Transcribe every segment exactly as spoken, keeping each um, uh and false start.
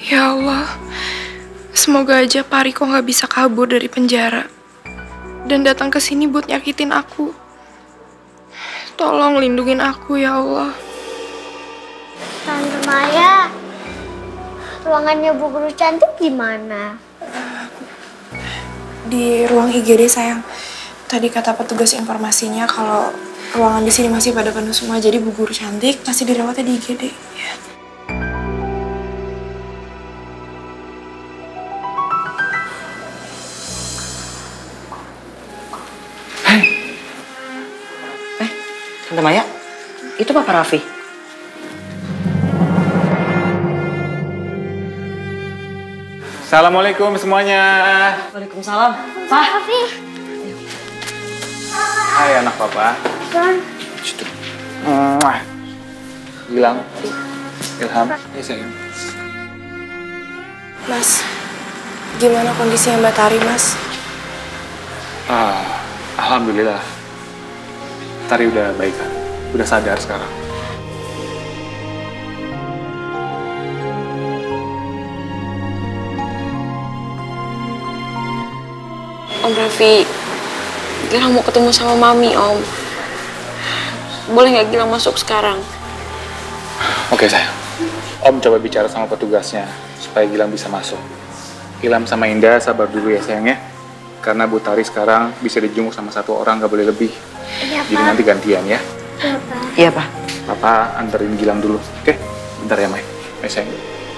Ya Allah, semoga aja Pak Riko nggak bisa kabur dari penjara dan datang ke sini buat nyakitin aku. Tolong lindungin aku ya Allah. Tante Maya, ruangannya Bu Guru Cantik gimana? Di ruang I G D sayang. Tadi kata petugas informasinya kalau ruangan di sini masih pada penuh semua, jadi Bu Guru Cantik masih dirawatnya di I G D. Ya. Hei, eh, Tante Maya, itu Papa Raffi. Assalamualaikum semuanya. Waalaikumsalam. Pak. Raffi. Hai anak papa. Son. Mwah. Gilang. Ilham. Ya sayang. Mas, gimana kondisinya Mbak Tari, Mas? Ah, alhamdulillah. Tari udah baik kan? Udah sadar sekarang. Om Raffi, Gilang mau ketemu sama Mami, Om. Boleh nggak Gilang masuk sekarang? Oke sayang. Om coba bicara sama petugasnya supaya Gilang bisa masuk. Ilham sama Indah sabar dulu ya sayang ya. Karena Bu Tari sekarang bisa dijenguk sama satu orang, nggak boleh lebih. Iya, Jadi Pak. nanti gantian ya. Iya, Pak. Iya, Pak. Papa anterin Gilang dulu, oke? Bentar ya, Mai. Mai sayang.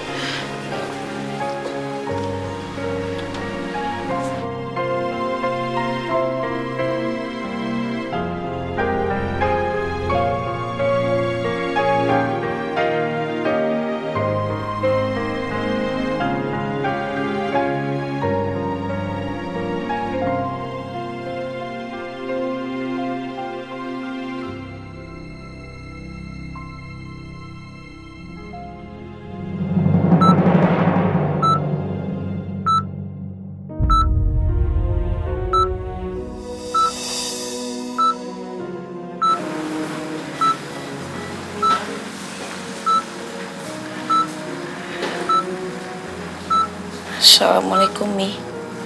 Assalamualaikum, Mi.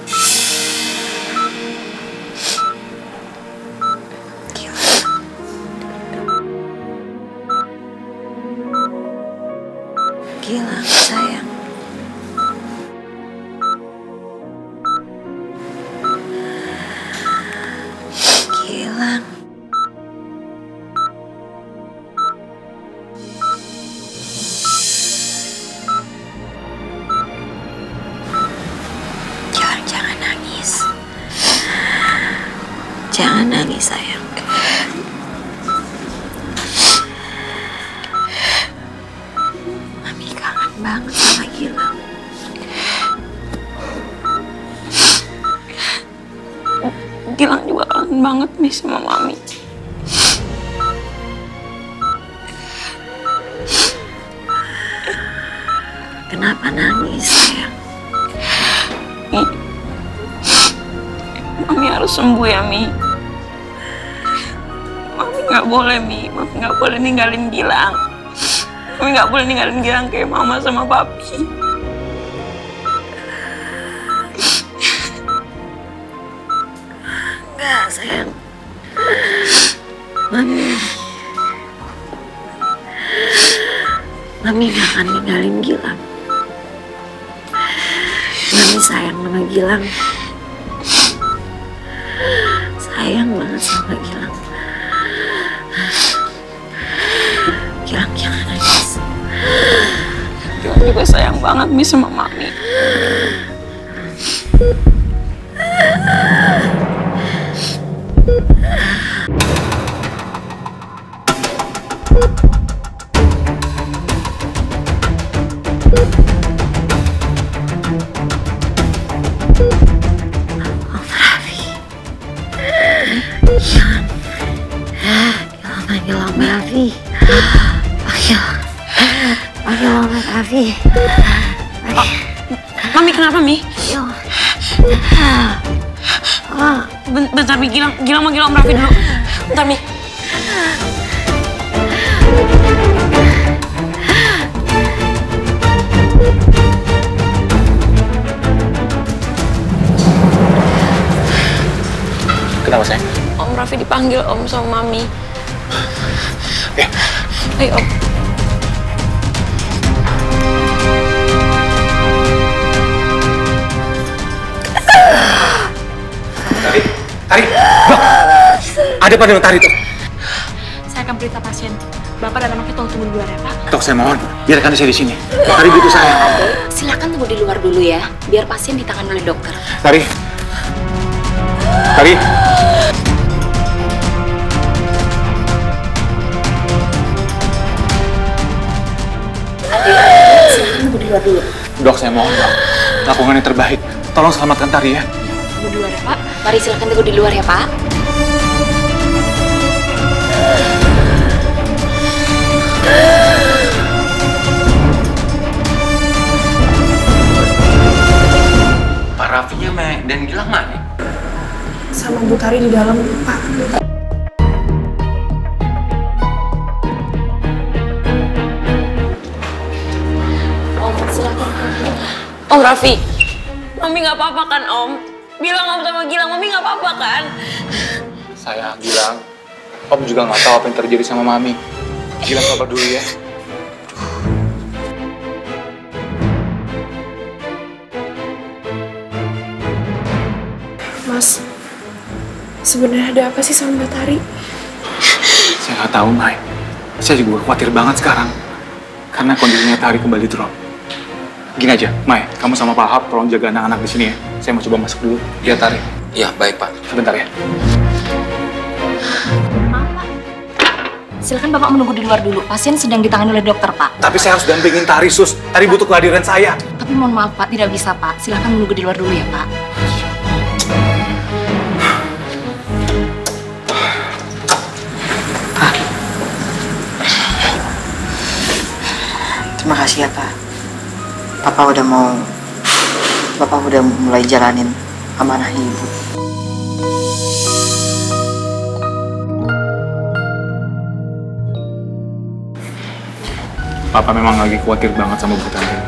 Gilang, sayang. Gilang. Jangan, jangan nangis. Jangan nangis, sayang. Mami kangen banget sama Gilang. Gilang juga kangen banget nih sama Mami. Kenapa nangis, sayang? Mi, Mami harus sembuh ya, Mi. Mami nggak boleh, Mi. Mami nggak boleh ninggalin Gilang. Mami nggak boleh ninggalin Gilang kayak Mama sama Papi. Enggak, sayang. Mami. Mami gak akan ninggalin Gilang. Mami sayang sama Gilang. Sayang banget sama Gilang. Gilang jangan nangis. Gilang juga sayang banget Mi sama Mami. Om Raffi. Gilang. Gilang panggil Om Raffi. Panggil. Panggil Om Raffi. Mami kenapa, Mi? Ayo. Oh. Ben- Bentar, Mi. Gilang, Gilang manggil Om Raffi dulu. Bentar, Mi. Kenapa sayang? Om Raffi dipanggil Om sama Mami. Ya. Ayo Om. Tari, Tari, Dok. Ada apa dengan Tari tuh? Saya akan berita pasien. Bapak dan anaknya tolong tunggu di luar ya, Pak. Dok, saya mohon, biarkan saya di sini. Tari butuh saya. Silakan tunggu di luar dulu ya, biar pasien ditangani oleh dokter. Tari. Tari. Adik, silakan tunggu di luar dulu. Dok, saya mohon, Dok. Lakukan yang terbaik. Tolong selamatkan Tari ya. Tunggu di luar ya, Pak. Mari silakan tunggu di luar ya, Pak. Pak Raffinya dan Gilang mana? Sama Bu Tari di dalam, Pak. Om, silakan. Om Raffi, Mami nggak apa-apa kan Om? Bilang Om sama Gilang, Mami nggak apa-apa kan? Saya bilang, Om juga nggak tahu apa yang terjadi sama Mami. Gilang sabar dulu ya. Mas, sebenarnya ada apa sih sama Mbak Tari? Saya nggak tahu, Mai. Saya juga khawatir banget sekarang. Karena kondisinya Tari kembali drop. Gini aja, Mai, kamu sama Pak Ahab tolong jaga anak-anak di sini ya. Saya mau coba masuk dulu. Lihat Tari. Iya, baik Pak. Sebentar ya. Silakan Bapak menunggu di luar dulu. Pasien sedang ditangani oleh dokter, Pak. Tapi saya harus dampingin Tari, Sus. Tari butuh kehadiran saya. Tapi mohon maaf, Pak, tidak bisa, Pak. Silakan menunggu di luar dulu ya, Pak. Terima kasih ya, Pak. Papa udah mau... Bapak udah mulai jalanin amanah Ibu. Papa memang lagi khawatir banget sama Bu Tari.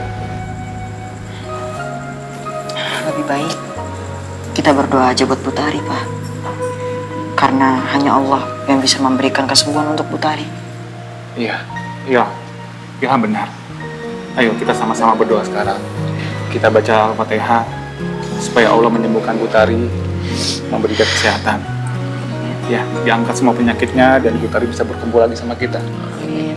Lebih baik kita berdoa aja buat Bu Tari, Pak. Karena hanya Allah yang bisa memberikan kesembuhan untuk Bu Tari. Iya, iya. Iya benar. Ayo kita sama-sama berdoa sekarang. Kita baca Al-Fatihah supaya Allah menyembuhkan Bu Tari, memberikan kesehatan. Ya, diangkat semua penyakitnya dan Bu Tari bisa berkumpul lagi sama kita. Amin.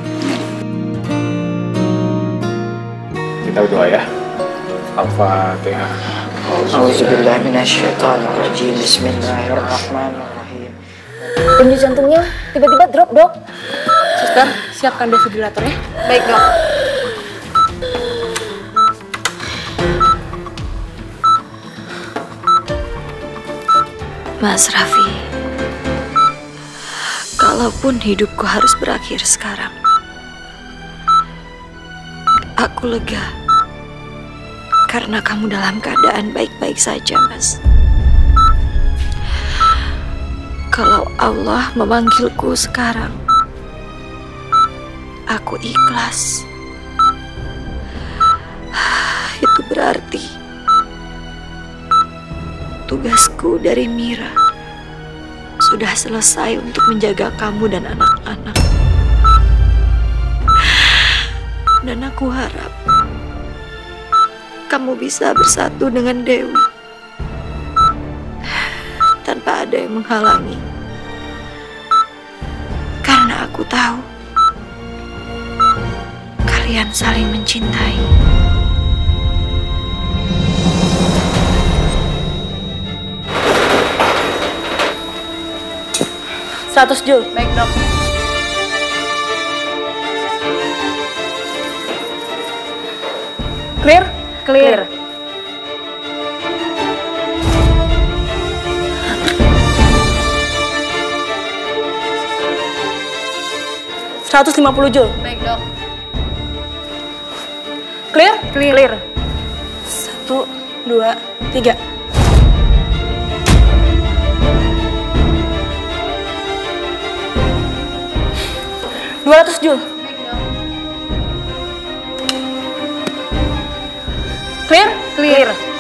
Kita berdoa ya. Al-Fatihah. Auzubillahi minasyaitonirrajim. Bismillahirrahmanirrahim. Denyut jantungnya tiba-tiba drop, Dok. Suster, siapkan defibrilator ya. Baik Dok. Mas Raffi, kalaupun hidupku harus berakhir sekarang, aku lega karena kamu dalam keadaan baik-baik saja, Mas. Kalau Allah memanggilku sekarang, aku ikhlas. Itu berarti tugasku dari Mira sudah selesai untuk menjaga kamu dan anak-anak. Dan aku harap kamu bisa bersatu dengan Dewi tanpa ada yang menghalangi. Karena aku tahu kalian saling mencintai. seratus Jul. Baik, Dok. Clear? Clear. seratus lima puluh Jul. Baik Dok. Clear? Clear. Clear. Satu, dua, tiga. dua ratus Jul. Clear? Clear.